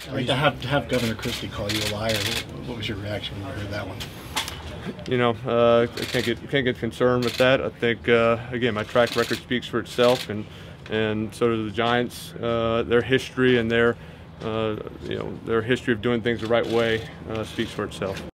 Like to have Governor Christie call you a liar. What was your reaction when you heard that one? You know, I can't get concerned with that. I think again, my track record speaks for itself, and so do the Giants. Their history and their history of doing things the right way speaks for itself.